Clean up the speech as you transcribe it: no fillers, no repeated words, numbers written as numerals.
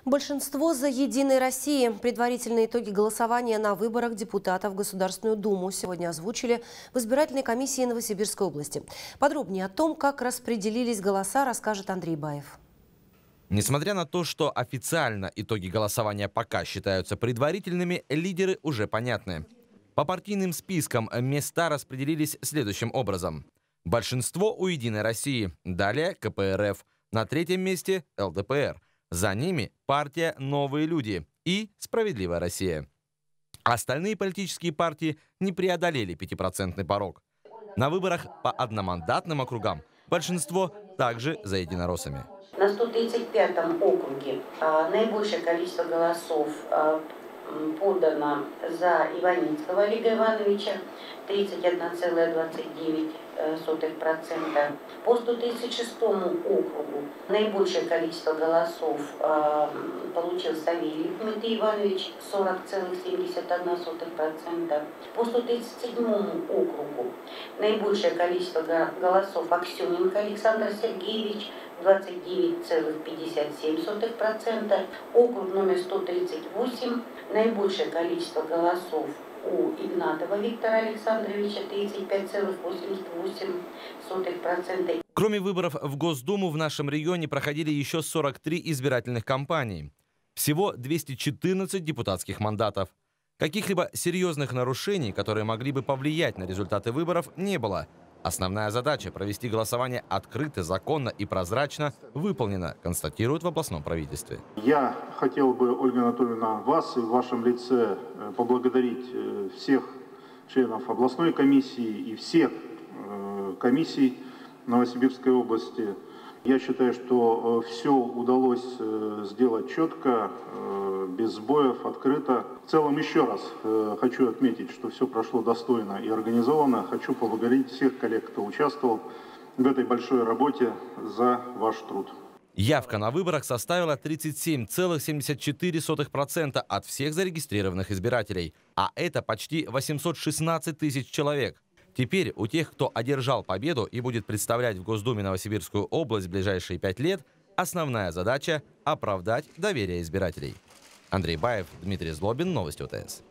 Большинство за «Единой России». Предварительные итоги голосования на выборах депутатов в Государственную Думу сегодня озвучили в избирательной комиссии Новосибирской области. Подробнее о том, как распределились голоса, расскажет Андрей Баев. Несмотря на то, что официально итоги голосования пока считаются предварительными, лидеры уже понятны. По партийным спискам места распределились следующим образом. Большинство у «Единой России», далее КПРФ, на третьем месте ЛДПР. За ними партия «Новые люди» и «Справедливая Россия». Остальные политические партии не преодолели 5% порог. На выборах по одномандатным округам большинство также за единороссами. На 135-м округе наибольшее количество голосов подано за Иваницкого Олега Ивановича, 31,29%. По 136-му округу наибольшее количество голосов получил Савельев Дмитрий Иванович, 40,71%. По 137-му округу наибольшее количество голосов Аксененко Александр Сергеевич, 29,57%. Округ номер 138. Наибольшее количество голосов у Игнатова Виктора Александровича, 35,88%. Кроме выборов в Госдуму, в нашем регионе проходили еще 43 избирательных кампании. Всего 214 депутатских мандатов. Каких-либо серьезных нарушений, которые могли бы повлиять на результаты выборов, не было. Основная задача – провести голосование открыто, законно и прозрачно выполнена, констатируют в областном правительстве. Я хотел бы, Ольга Анатольевна, вас и в вашем лице поблагодарить всех членов областной комиссии и всех комиссий Новосибирской области. Я считаю, что все удалось сделать четко, без сбоев, открыто. В целом, еще раз хочу отметить, что все прошло достойно и организованно. Хочу поблагодарить всех коллег, кто участвовал в этой большой работе, за ваш труд. Явка на выборах составила 37,74% от всех зарегистрированных избирателей. А это почти 816 тысяч человек. Теперь у тех, кто одержал победу и будет представлять в Госдуме Новосибирскую область в ближайшие 5 лет, основная задача – оправдать доверие избирателей. Андрей Баев, Дмитрий Злобин, Новости ОТС.